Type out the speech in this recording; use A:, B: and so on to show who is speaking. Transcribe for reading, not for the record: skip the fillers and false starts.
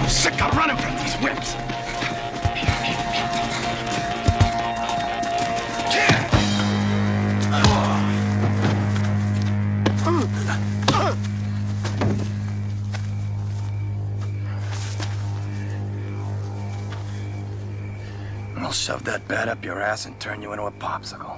A: sick of running from these whips. I'll shove that bat up your ass and turn you into a popsicle.